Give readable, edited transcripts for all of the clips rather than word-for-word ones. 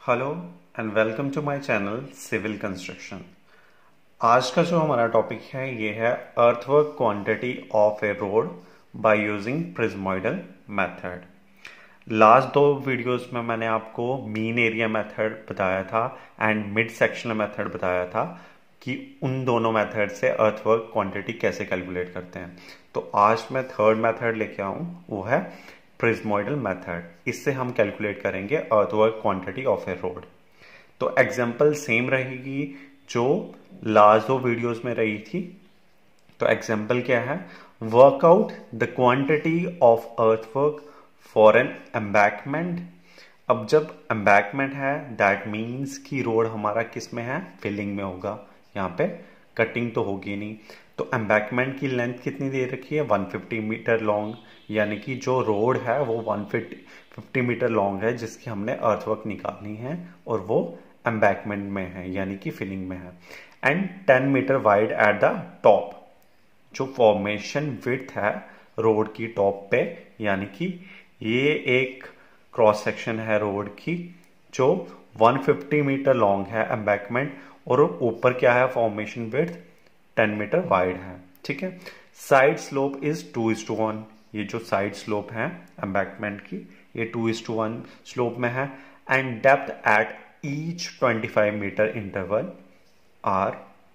Hello and welcome to my channel civil construction. आज का जो हमारा टॉपिक है ये है earthwork quantity of a road by using prismoidal method. Last दो वीडियोस में मैंने आपको मीन एरिया मेथड बताया था एंड मिड सेक्शनल मेथड बताया था कि उन दोनों मेथड से अर्थवर्क क्वांटिटी कैसे कैलकुलेट करते हैं। तो आज मैं थर्ड मेथड लेके आऊं, वो है प्रिज्मोइडल मेथड। इससे हम कैलकुलेट करेंगे earthwork quantity of a road. तो एग्जांपल सेम रहेगी जो लास्ट दो वीडियोस में रही थी। तो एग्जांपल क्या है, work out the quantity of earthwork for an embankment. अब जब एम्बैंकमेंट है दैट मीन्स कि रोड हमारा किस में है, फिलिंग में होगा। यहाँ पे कटिंग तो होगी नहीं। तो एम्बैंकमेंट की लेंथ कितनी दे रखी है, 150 मीटर लॉन्ग, यानी कि जो रोड है वो 150 मीटर लॉन्ग है जिसकी हमने अर्थवर्क निकालनी है और वो एम्बैंकमेंट में है यानी कि फिलिंग में है। And 10 metre wide at the top. जो फॉर्मेशन विड्थ है रोड की टॉप पे, यानी कि ये एक क्रॉस सेक्शन है रोड की जो 150 मीटर लॉन्ग है एम्बैंकमेंट, और ऊपर क्या है, फॉर्मेशन विड्थ 10 मीटर वाइड है। ठीक है। Side slope is 2:1। ये जो साइड स्लोप है एम्बैंकमेंट की ये 2:1 स्लोप में है। And depth at each 25 metre interval are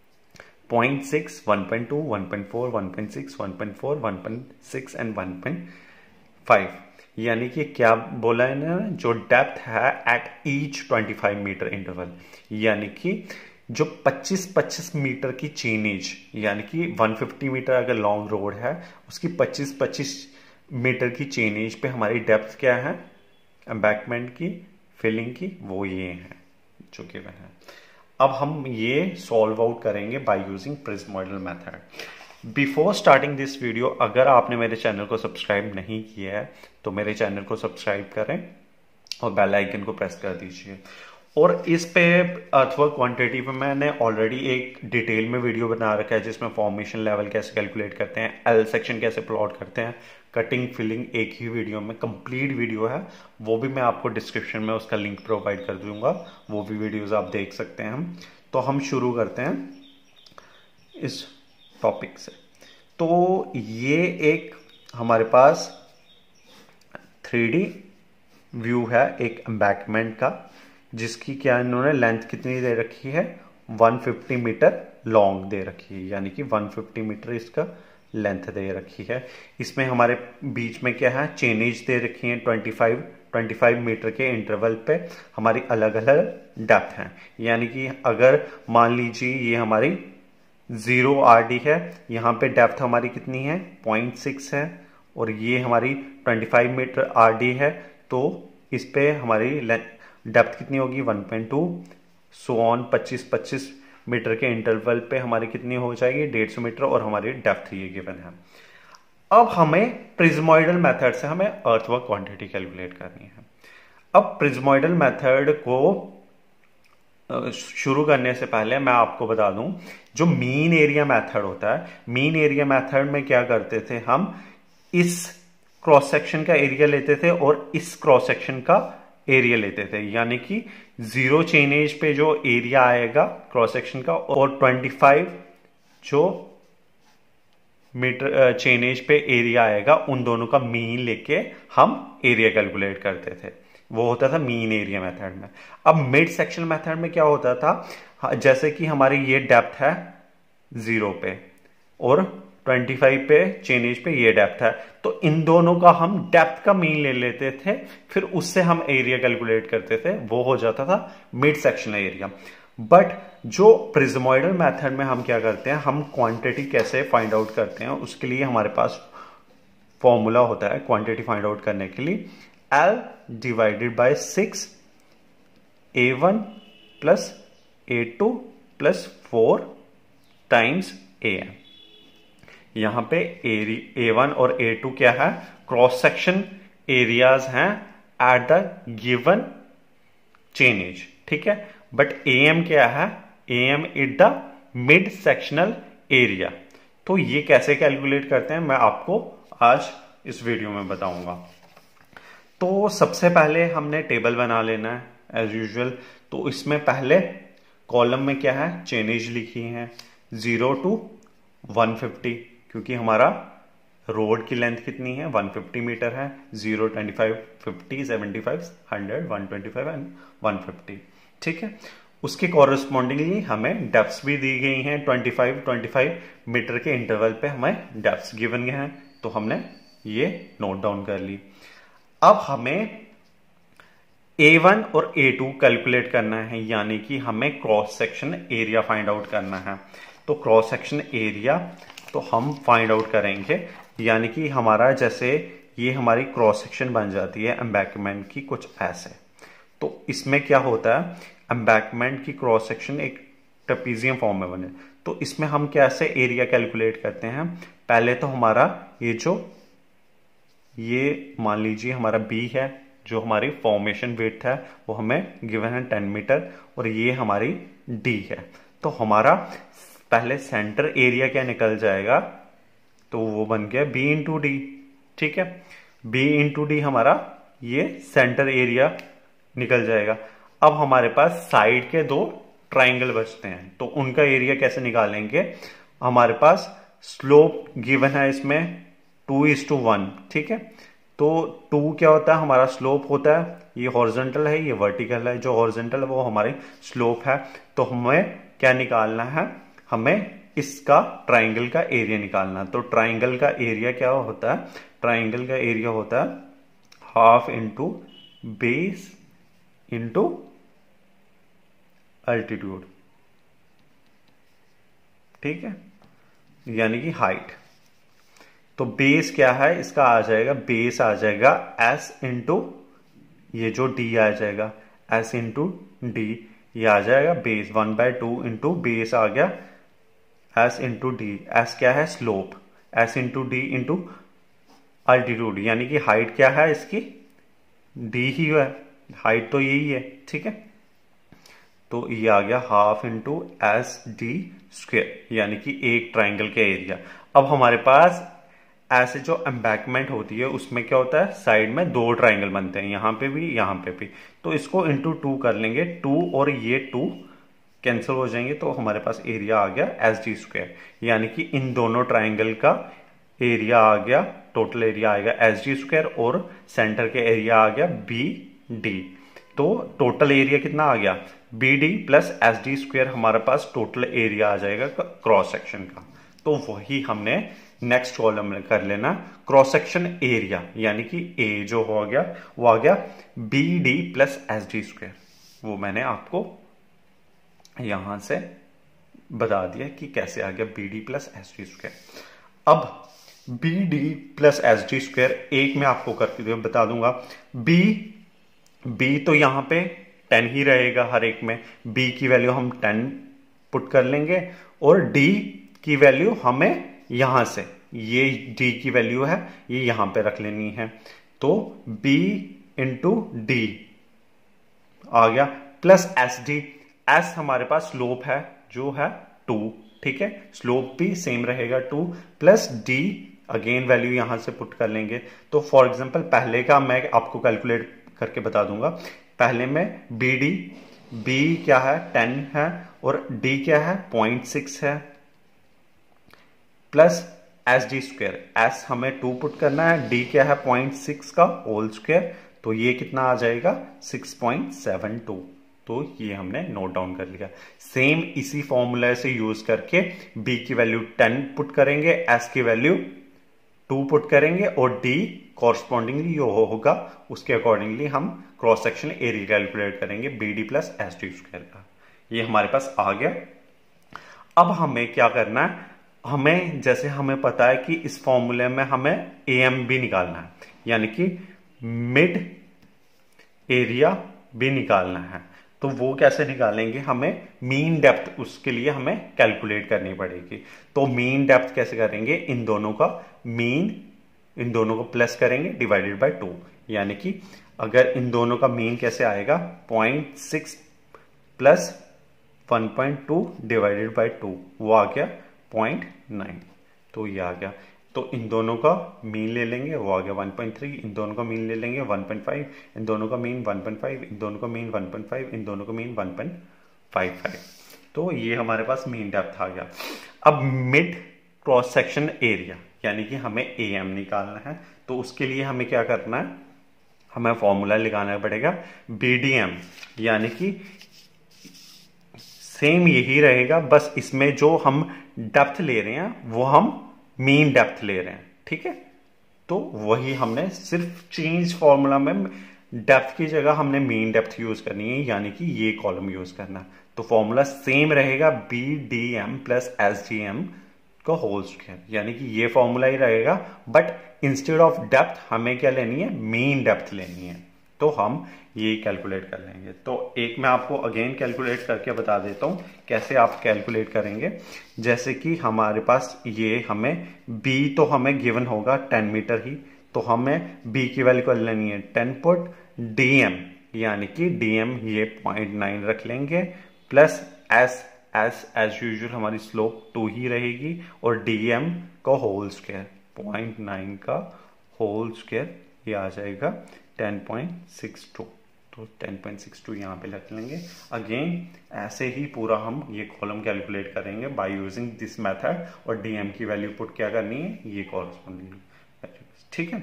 0.6, 1.2, 1.4, 1.6, 1.4, 1.6 and 1.5। यानी कि क्या बोला है ना, जो डेप्थ है एट ईच 25 मीटर इंटरवल, यानी कि जो 25-25 मीटर की चेनेज, यानी कि 150 मीटर अगर लॉन्ग रोड है उसकी 25-25 मीटर की चेनेज पे हमारी डेप्थ क्या है एम्बैंकमेंट की, फिलिंग की, वो ये है जो गिवन है। अब हम ये सॉल्व आउट करेंगे by using prismoidal method. Before starting this video, अगर आपने मेरे चैनल को सब्सक्राइब नहीं किया है तो मेरे चैनल को सब्सक्राइब करें और बेल आइकन को प्रेस कर दीजिए। और इस पे अर्थवर्क क्वांटिटी पे मैंने ऑलरेडी एक डिटेल में वीडियो बना रखा है जिसमें फॉर्मेशन लेवल कैसे कैलकुलेट करते हैं, एल सेक्शन कैसे प्लॉट करते हैं, कटिंग फिलिंग एक ही वीडियो में कंप्लीट वीडियो है। वो भी मैं आपको डिस्क्रिप्शन में उसका लिंक प्रोवाइड कर दूंगा, वो भी वीडियोस आप देख सकते हैं। तो हम शुरू करते हैं इस टॉपिक से। तो ये एक हमारे पास 3D व्यू है एक एम्बैंकमेंट का, जिसकी क्या इन्होंने लेंथ कितनी दे रखी है, 150 मीटर लॉन्ग दे रखी है, यानी कि 150 मीटर इसका लेंथ दे रखी है। इसमें हमारे बीच में क्या है, चेनेज दे रखी है 25 मीटर के इंटरवल पे हमारी अलग अलग डेप्थ है। यानी कि अगर मान लीजिए ये हमारी 0 RD है, यहाँ पे डेप्थ हमारी कितनी है 0.6 है, और ये हमारी 25 मीटर RD है, तो इस पे हमारी डेप्थ कितनी होगी 1.2, सो ऑन 25-25 मीटर के इंटरवल पे हमारी कितनी हो जाएगी 150 मीटर, और हमारी डेप्थ ये गिवन है। अब हमें प्रिज्मोइडल मेथड से हमें अर्थवर्क क्वांटिटी कैलकुलेट करनी है। अब प्रिज्मोइडल मेथड को शुरू करने से पहले मैं आपको बता दूं, जो मीन एरिया मेथड होता है, मीन एरिया मेथड में क्या करते थे, हम इस क्रॉस सेक्शन का एरिया लेते थे और इस क्रॉस सेक्शन का एरिया लेते थे, यानी कि 0 चेनेज पे जो एरिया आएगा क्रॉस सेक्शन का और 25 जो मीटर चेनेज पे एरिया आएगा, उन दोनों का मीन लेके हम एरिया कैलकुलेट करते थे। वो होता था मीन एरिया मेथड में। अब मिड सेक्शन मेथड में क्या होता था, जैसे कि हमारी ये डेप्थ है 0 पे और 25 पे चेनेज पे ये डेप्थ है, तो इन दोनों का हम डेप्थ का मीन ले लेते थे, फिर उससे हम एरिया कैलकुलेट करते थे, वो हो जाता था मिड सेक्शनल एरिया। बट जो प्रिज्मोइडल मेथड में हम क्या करते हैं, हम क्वांटिटी कैसे फाइंड आउट करते हैं, उसके लिए हमारे पास फॉर्मूला होता है क्वांटिटी फाइंड आउट करने के लिए, L divided by 6 A1 plus A2 plus 4 times AM। यहां पे A1 और A2 क्या है, क्रॉस सेक्शन एरियाज हैं एट द गिवन चेनेज। ठीक है। बट AM क्या है, AM is the mid sectional area. तो ये कैसे कैलकुलेट करते हैं मैं आपको आज इस वीडियो में बताऊंगा। तो सबसे पहले हमने टेबल बना लेना है एज यूजुअल। तो इसमें पहले कॉलम में क्या है, चेनेज लिखी है 0 to 150, क्योंकि हमारा रोड की लेंथ कितनी है 150 मीटर है। 0, 25, 50, 75, 100, 125 एंड 150। ठीक है, उसके कॉरेस्पॉन्डिंगली हमें डेप्थ्स भी दी गई हैं 25 मीटर के इंटरवल पे हमें डेप्थ्स गिवन गए हैं, तो हमने ये नोट डाउन कर ली। अब हमें A1 और A2 कैलकुलेट करना है, यानी कि हमें cross section area find out करना है। तो क्रॉस सेक्शन एरिया तो हम फाइंड आउट करेंगे, यानी कि हमारा जैसे ये हमारी क्रॉस सेक्शन बन जाती है एम्बैंकमेंट की कुछ ऐसे। तो इसमें क्या होता है, एम्बैंकमेंट की क्रॉस सेक्शन एक ट्रेपीजियम फॉर्म में बने, तो इसमें हम कैसे एरिया कैलकुलेट करते हैं। पहले तो हमारा ये मान लीजिए हमारा बी है, जो हमारी फॉर्मेशन विड्थ है वो हमें गिवन है 10 मीटर, और ये हमारी डी है। तो हमारा पहले सेंटर एरिया क्या निकल जाएगा, तो वो बन गया बी इंटू डी। ठीक है, बी इंटू डी हमारा ये सेंटर एरिया निकल जाएगा। अब हमारे पास साइड के दो ट्राइंगल बचते हैं, तो उनका एरिया कैसे निकालेंगे। हमारे पास स्लोप गिवन है इसमें 2:1। ठीक है, तो 2 क्या होता है, हमारा स्लोप होता है, ये हॉरिजॉन्टल है ये वर्टिकल है, जो हॉरिजॉन्टल है वो हमारी स्लोप है। तो हमें क्या निकालना है, हमें इसका ट्राइंगल का एरिया निकालना। तो ट्राइंगल का एरिया क्या होता है, ट्राइंगल का एरिया होता है half into base into altitude. ठीक है, यानी कि हाइट। तो बेस क्या है इसका आ जाएगा, बेस आ जाएगा एस इंटू ये जो डी आ जाएगा, एस इंटू डी, ये आ जाएगा बेस 1/2 इंटू बेस आ गया एस इंटू डी। एस क्या है, slope, S into D into altitude, यानी कि हाइट क्या है इसकी, डी ही है, हाइट तो यही है। ठीक है, तो ये आ गया half into S D square, यानी कि एक ट्राइंगल का एरिया। अब हमारे पास ऐसे जो एम्बैंकमेंट होती है उसमें क्या होता है, साइड में दो ट्राइंगल बनते हैं, यहां पे भी यहां पे भी। तो इसको इंटू 2 कर लेंगे, 2 और ये 2 कैंसिल हो जाएंगे, तो हमारे पास एरिया आ गया एस डी स्क्वायर, यानी कि इन दोनों ट्राइंगल का एरिया आ गया, टोटल एरिया आएगा एस डी स्क्वायर, और सेंटर के एरिया आ गया बी डी। तो टोटल एरिया कितना आ गया, B D plus S D square, हमारे पास टोटल एरिया आ जाएगा क्रॉस सेक्शन का। तो वही हमने नेक्स्ट कॉलम में कर लेना, क्रॉस सेक्शन एरिया, यानी कि ए जो हो गया वो आ गया B D plus S D square. वो मैंने आपको यहां से बता दिया कि कैसे आ गया B D plus S D square. अब B D plus S D square एक में आपको करके बता दूंगा। बी तो यहां पे 10 ही रहेगा हर एक में, बी की वैल्यू हम 10 पुट कर लेंगे, और डी की वैल्यू हमें यहां से ये डी की वैल्यू है ये यहां पे रख लेनी है। तो बी इंटू डी आ गया प्लस एस डी। एस हमारे पास स्लोप है जो है 2। ठीक है, स्लोप भी सेम रहेगा 2 प्लस डी, अगेन वैल्यू यहां से पुट कर लेंगे। तो फॉर एग्जांपल पहले का मैं आपको कैलकुलेट करके बता दूंगा। पहले में बी डी, बी क्या है 10 है, और डी क्या है 0.6 है, plus S D square, S हमें 2 पुट करना है, डी क्या है 0.6 का होल स्क्वायर, तो ये कितना आ जाएगा 6.72। तो ये हमने नोट डाउन कर लिया। सेम इसी फॉर्मूला से यूज करके बी की वैल्यू 10 पुट करेंगे, एस की वैल्यू 2 पुट करेंगे, और डी कॉरस्पॉन्डिंगली जो होगा उसके अकॉर्डिंगली हम क्रॉस सेक्शन एरिया कैलकुलेट करेंगे B D plus S D square का। ये हमारे पास आ गया। अब हमें क्या करना है, हमें जैसे हमें पता है कि इस फॉर्मूले में हमें एम भी निकालना है, यानी कि मिड एरिया भी निकालना है। तो वो कैसे निकालेंगे, हमें मीन डेप्थ उसके लिए हमें कैलकुलेट करनी पड़ेगी। तो मीन डेप्थ कैसे करेंगे, इन दोनों का मीन, इन दोनों को प्लस करेंगे डिवाइडेड बाय 2, यानी कि अगर इन दोनों का मीन कैसे आएगा 0.6 प्लस 1.2 डिवाइडेड बाय 2, वो आ गया 0.9। तो ये आ गया। तो इन दोनों का मीन ले लेंगे, वो आ गया 1.3, इन दोनों का मीन ले लेंगे 1.5, इन दोनों का मीन 1.5, इन दोनों का मीन 1.5, इन दोनों का मीन 1.55। तो ये हमारे पास मीन डेप्थ आ गया। अब मिड क्रॉस सेक्शन एरिया यानी कि हमें AM निकालना है, तो उसके लिए हमें क्या करना है, हमें फॉर्मूला लगाना पड़ेगा BDM, यानी कि सेम यही रहेगा, बस इसमें जो हम डेप्थ ले रहे हैं वो हम मीन डेप्थ ले रहे हैं, ठीक है। तो वही हमने सिर्फ चेंज फॉर्मूला में डेप्थ की जगह हमने मीन डेप्थ यूज करनी है, यानी कि ये कॉलम यूज करना। तो फॉर्मूला सेम रहेगा BDM प्लस SGM का होल स्क्वायर, यानी कि ये फॉर्मूला ही रहेगा, बट इंस्टेड ऑफ डेप्थ हमें क्या लेनी है, मीन डेप्थ लेनी है। तो हम ये कैलकुलेट कर लेंगे। तो एक मैं आपको अगेन कैलकुलेट करके बता देता हूं कैसे आप कैलकुलेट करेंगे। जैसे कि हमारे पास ये हमें B तो हमें गिवन होगा 10 मीटर ही, तो हमें B की वैल्यू कर लेनी है 10 पुट DM, यानी कि DM ये 0.9 रख लेंगे, प्लस एज यूजुअल हमारी स्लोप 2 ही रहेगी, और DM का होल स्क्वायर 0.9 का होल स्क्वायर ये आ जाएगा 10.62। तो 10.62 यहाँ पे रख लेंगे। अगेन ऐसे ही पूरा हम ये कॉलम कैलकुलेट करेंगे बाय यूजिंग दिस मेथड, और DM की वैल्यू पुट क्या करनी है, ये कॉरस्पॉन्डिंग, ठीक है।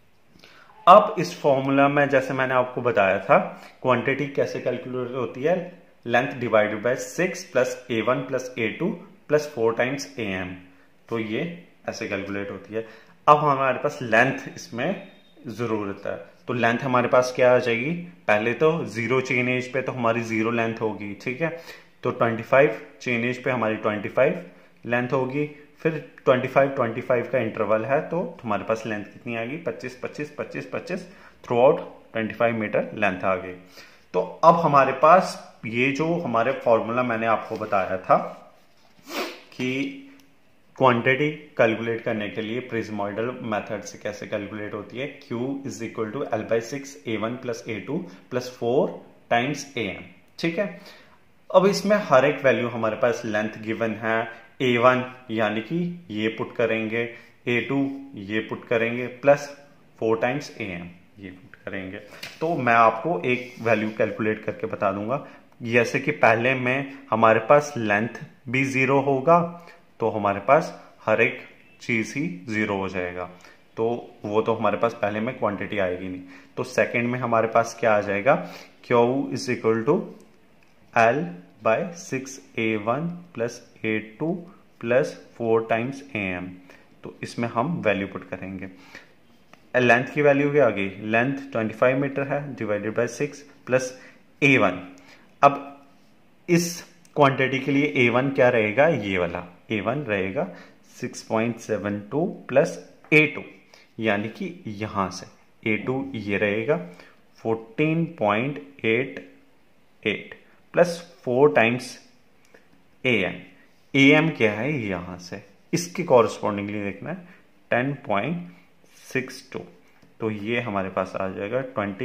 अब इस फॉर्मूला में जैसे मैंने आपको बताया था क्वांटिटी कैसे कैलकुलेट होती है, length divided by 6 plus A1 plus A2 plus 4 times AM, तो ये ऐसे कैलकुलेट होती है। अब हमारे पास लेंथ इसमें जरूरत है, तो लेंथ हमारे पास क्या आ जाएगी, पहले तो 0 चेन एज पे तो हमारी 0 लेंथ होगी, ठीक है। तो 25 चेन एज पे हमारी 25 लेंथ होगी, फिर 25 का इंटरवल है, तो हमारे पास लेंथ कितनी आ गई, 25 25 25 25 थ्रू आउट 25 मीटर लेंथ आ गई। तो अब हमारे पास ये जो हमारे फॉर्मूला मैंने आपको बताया था कि क्वांटिटी कैलकुलेट करने के लिए प्रिज्मोइडल मेथड से कैसे कैलकुलेट होती है, Q is equal to L/6 A1 plus A2 plus 4 times AM, ठीक है। अब इसमें हर एक वैल्यू हमारे पास लेंथ गिवन है, A1 यानी कि ये पुट करेंगे, A2 ये पुट करेंगे, प्लस 4 टाइम्स AM ये पुट करेंगे। तो मैं आपको एक वैल्यू कैलकुलेट करके बता दूंगा। जैसे कि पहले में हमारे पास लेंथ भी 0 होगा, तो हमारे पास हर एक चीज ही 0 हो जाएगा, तो वो तो हमारे पास पहले में क्वांटिटी आएगी नहीं। तो सेकंड में हमारे पास क्या आ जाएगा, Q is equal to L/6 A1 plus A2 plus 4 times AM। तो इसमें हम वैल्यू पुट करेंगे। लेंथ की वैल्यू क्या आ गई, लेंथ 25 मीटर है, डिवाइडेड बाय 6 प्लस A1। अब इस क्वांटिटी के लिए A1 क्या रहेगा, ये वाला A1 रहेगा 6.72 प्लस A2, यानी कि यहां से A2 ये रहेगा 14.88 प्लस 4 टाइम्स AM। AM क्या है, यहां से इसके कॉरस्पॉन्डिंगली देखना है 10.62, तो ये हमारे पास आ जाएगा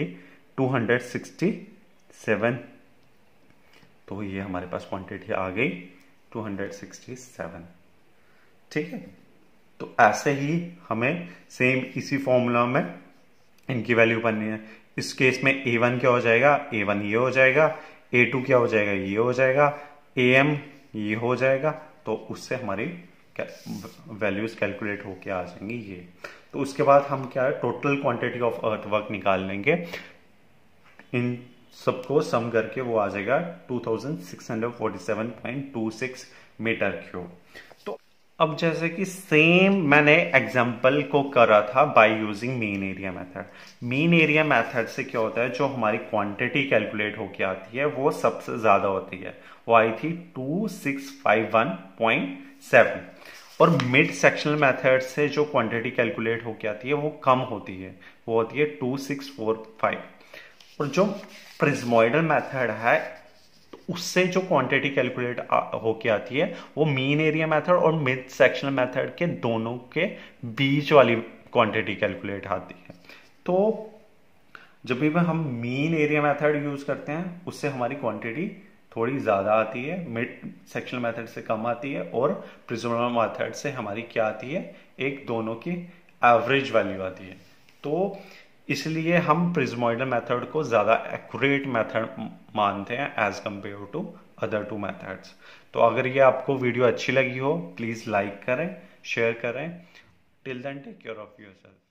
267। तो ये हमारे पास क्वांटिटी आ गई 267, ठीक है। तो ऐसे ही हमें सेम इसी फॉर्मूला में इनकी वैल्यू बननी है। इस केस में A1 क्या हो जाएगा, A1 ये हो जाएगा, A2 क्या हो जाएगा, ये हो जाएगा, AM ये हो जाएगा। तो उससे हमारी वैल्यूज कैलकुलेट होके आ जाएंगी ये। तो उसके बाद हम क्या है, टोटल क्वांटिटी ऑफ अर्थवर्क निकाल लेंगे, इन सबको सम करके वो आ जाएगा 2647.26 मीटर क्यूब। तो अब जैसे कि सेम मैंने एग्जांपल को करा था by using mean area method. Mean area method से क्या होता है, जो हमारी क्वांटिटी कैलकुलेट होके आती है वो सबसे ज्यादा होती है, वो आई थी 2651.7, और मिड सेक्शनल मेथड से जो क्वांटिटी कैलकुलेट होके आती है वो कम होती है, वो होती है 2645। और जो प्रिज्मोइडल मेथड है तो उससे जो क्वांटिटी कैलकुलेट होके आती है वो मीन एरिया मेथड और मिड सेक्शनल मेथड के दोनों के बीच वाली क्वांटिटी कैलकुलेट आती है। तो जब भी हम मीन एरिया मेथड यूज करते हैं उससे हमारी क्वांटिटी थोड़ी ज्यादा आती है, मिड सेक्शनल मेथड से कम आती है, और प्रिज्मोइडल मेथड से हमारी क्या आती है, एक दोनों की एवरेज वैल्यू आती है। तो इसलिए हम प्रिज्मोइडल मेथड को ज़्यादा एक्यूरेट मेथड मानते हैं as compare to other two methods. तो अगर ये आपको वीडियो अच्छी लगी हो, प्लीज़ लाइक करें, शेयर करें। Till then take care of yourself.